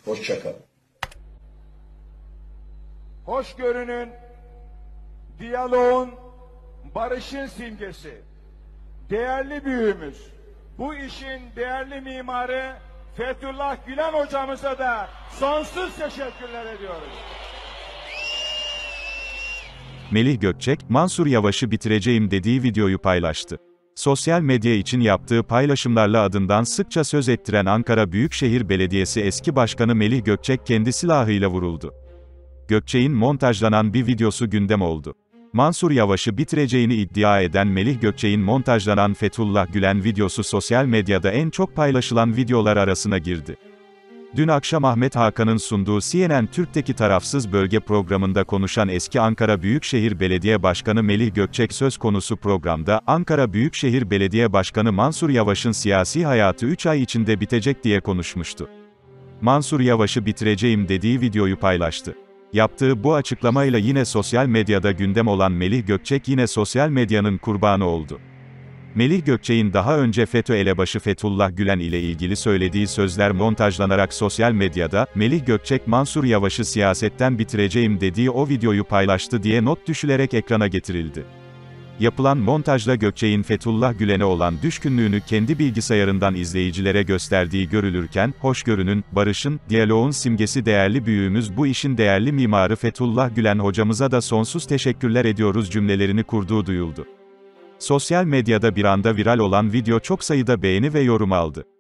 Hoşça kalın. Hoşgörünün, diyaloğun, barışın simgesi. Değerli büyüğümüz, bu işin değerli mimarı Fethullah Gülen hocamıza da sonsuz teşekkürler ediyoruz. Melih Gökçek, Mansur Yavaş'ı bitireceğim dediği videoyu paylaştı. Sosyal medya için yaptığı paylaşımlarla adından sıkça söz ettiren Ankara Büyükşehir Belediyesi eski başkanı Melih Gökçek kendi silahıyla vuruldu. Gökçek'in montajlanan bir videosu gündem oldu. Mansur Yavaş'ı bitireceğini iddia eden Melih Gökçek'in montajlanan Fethullah Gülen videosu sosyal medyada en çok paylaşılan videolar arasına girdi. Dün akşam Ahmet Hakan'ın sunduğu CNN Türk'teki Tarafsız Bölge programında konuşan eski Ankara Büyükşehir Belediye Başkanı Melih Gökçek söz konusu programda, Ankara Büyükşehir Belediye Başkanı Mansur Yavaş'ın siyasi hayatı 3 ay içinde bitecek diye konuşmuştu. Mansur Yavaş'ı bitireceğim dediği videoyu paylaştı. Yaptığı bu açıklamayla yine sosyal medyada gündem olan Melih Gökçek yine sosyal medyanın kurbanı oldu. Melih Gökçek'in daha önce FETÖ elebaşı Fethullah Gülen ile ilgili söylediği sözler montajlanarak sosyal medyada, Melih Gökçek Mansur Yavaş'ı siyasetten bitireceğim dediği o videoyu paylaştı diye not düşülerek ekrana getirildi. Yapılan montajla Gökçek'in Fethullah Gülen'e olan düşkünlüğünü kendi bilgisayarından izleyicilere gösterdiği görülürken, hoşgörünün, barışın, diyaloğun simgesi değerli büyüğümüz bu işin değerli mimarı Fethullah Gülen hocamıza da sonsuz teşekkürler ediyoruz cümlelerini kurduğu duyuldu. Sosyal medyada bir anda viral olan video çok sayıda beğeni ve yorum aldı.